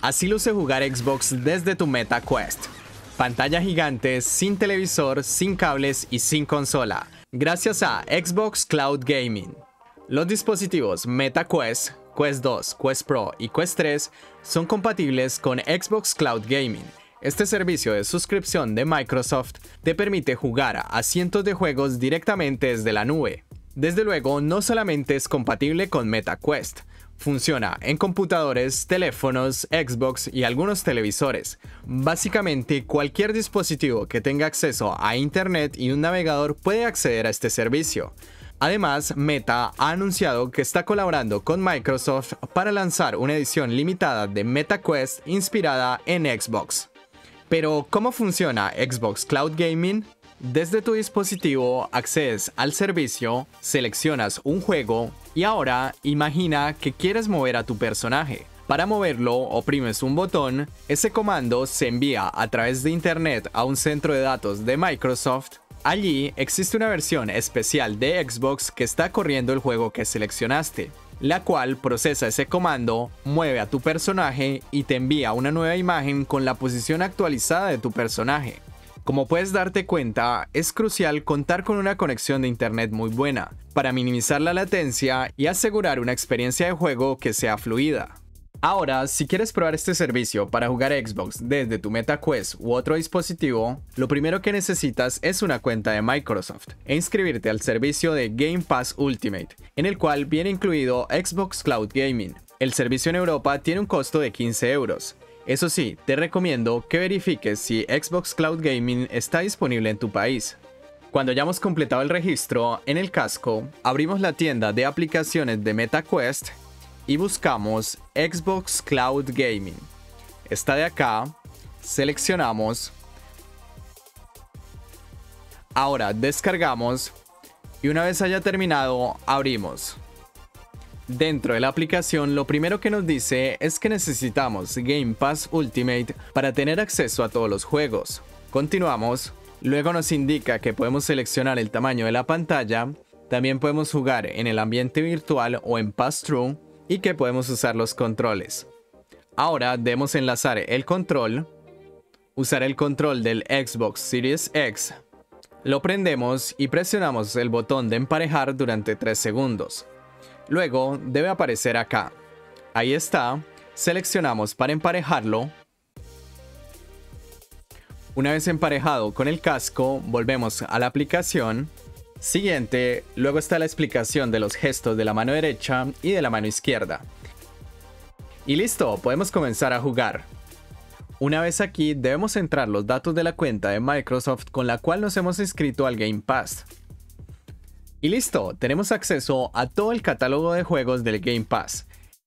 Así luce jugar Xbox desde tu Meta Quest. Pantalla gigante, sin televisor, sin cables y sin consola, gracias a Xbox Cloud Gaming. Los dispositivos Meta Quest, Quest 2, Quest Pro y Quest 3 son compatibles con Xbox Cloud Gaming. Este servicio de suscripción de Microsoft te permite jugar a cientos de juegos directamente desde la nube. Desde luego, no solamente es compatible con Meta Quest, funciona en computadores, teléfonos, Xbox y algunos televisores. Básicamente, cualquier dispositivo que tenga acceso a Internet y un navegador puede acceder a este servicio. Además, Meta ha anunciado que está colaborando con Microsoft para lanzar una edición limitada de Meta Quest inspirada en Xbox. Pero, ¿cómo funciona Xbox Cloud Gaming? Desde tu dispositivo accedes al servicio, seleccionas un juego y ahora imagina que quieres mover a tu personaje. Para moverlo, oprimes un botón, ese comando se envía a través de Internet a un centro de datos de Microsoft. Allí existe una versión especial de Xbox que está corriendo el juego que seleccionaste, la cual procesa ese comando, mueve a tu personaje y te envía una nueva imagen con la posición actualizada de tu personaje. Como puedes darte cuenta, es crucial contar con una conexión de internet muy buena, para minimizar la latencia y asegurar una experiencia de juego que sea fluida. Ahora, si quieres probar este servicio para jugar Xbox desde tu Meta Quest u otro dispositivo, lo primero que necesitas es una cuenta de Microsoft e inscribirte al servicio de Game Pass Ultimate, en el cual viene incluido Xbox Cloud Gaming. El servicio en Europa tiene un costo de 15 euros. Eso sí, te recomiendo que verifiques si Xbox Cloud Gaming está disponible en tu país. Cuando hayamos completado el registro, en el casco, abrimos la tienda de aplicaciones de Meta Quest y buscamos Xbox Cloud Gaming. Esta de acá, seleccionamos. Ahora descargamos y una vez haya terminado, abrimos. Dentro de la aplicación, lo primero que nos dice es que necesitamos Game Pass Ultimate para tener acceso a todos los juegos. Continuamos, luego nos indica que podemos seleccionar el tamaño de la pantalla, también podemos jugar en el ambiente virtual o en Pass-Through y que podemos usar los controles. Ahora debemos enlazar el control, usar el control del Xbox Series X, lo prendemos y presionamos el botón de emparejar durante 3 segundos. Luego debe aparecer acá. Ahí está. Seleccionamos para emparejarlo. Una vez emparejado con el casco, volvemos a la aplicación. Siguiente, luego está la explicación de los gestos de la mano derecha y de la mano izquierda. Y listo, podemos comenzar a jugar. Una vez aquí, debemos entrar los datos de la cuenta de Microsoft con la cual nos hemos inscrito al Game Pass. Y listo, tenemos acceso a todo el catálogo de juegos del Game Pass.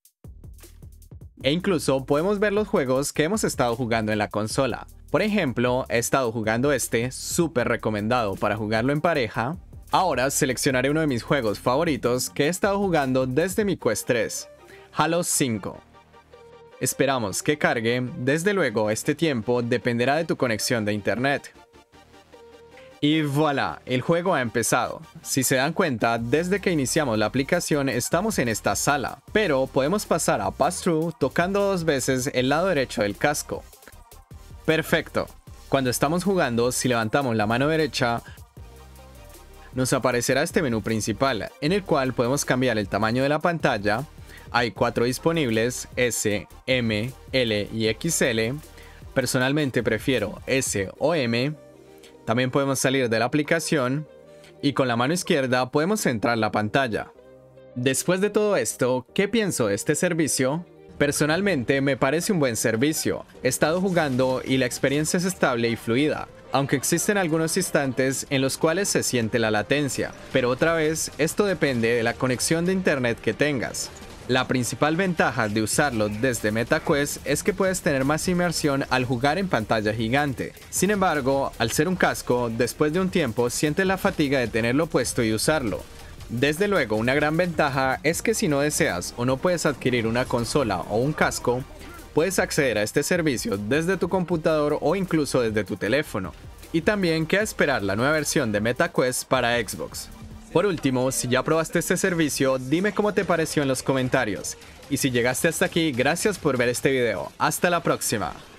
E incluso podemos ver los juegos que hemos estado jugando en la consola. Por ejemplo, he estado jugando este, súper recomendado para jugarlo en pareja. Ahora seleccionaré uno de mis juegos favoritos que he estado jugando desde mi Quest 3, Halo 5. Esperamos que cargue, desde luego este tiempo dependerá de tu conexión de internet. Y voilà, el juego ha empezado. Si se dan cuenta, desde que iniciamos la aplicación estamos en esta sala, pero podemos pasar a Pass-Through tocando 2 veces el lado derecho del casco. Perfecto. Cuando estamos jugando, si levantamos la mano derecha, nos aparecerá este menú principal, en el cual podemos cambiar el tamaño de la pantalla. Hay 4 disponibles, S, M, L y XL. Personalmente prefiero S o M. También podemos salir de la aplicación y con la mano izquierda podemos centrar la pantalla. Después de todo esto, ¿qué pienso de este servicio? Personalmente me parece un buen servicio. He estado jugando y la experiencia es estable y fluida, aunque existen algunos instantes en los cuales se siente la latencia, pero otra vez esto depende de la conexión de internet que tengas. La principal ventaja de usarlo desde Meta Quest es que puedes tener más inmersión al jugar en pantalla gigante. Sin embargo, al ser un casco, después de un tiempo sientes la fatiga de tenerlo puesto y usarlo. Desde luego, una gran ventaja es que si no deseas o no puedes adquirir una consola o un casco, puedes acceder a este servicio desde tu computador o incluso desde tu teléfono. Y también queda esperar la nueva versión de Meta Quest para Xbox. Por último, si ya probaste este servicio, dime cómo te pareció en los comentarios. Y si llegaste hasta aquí, gracias por ver este video. Hasta la próxima.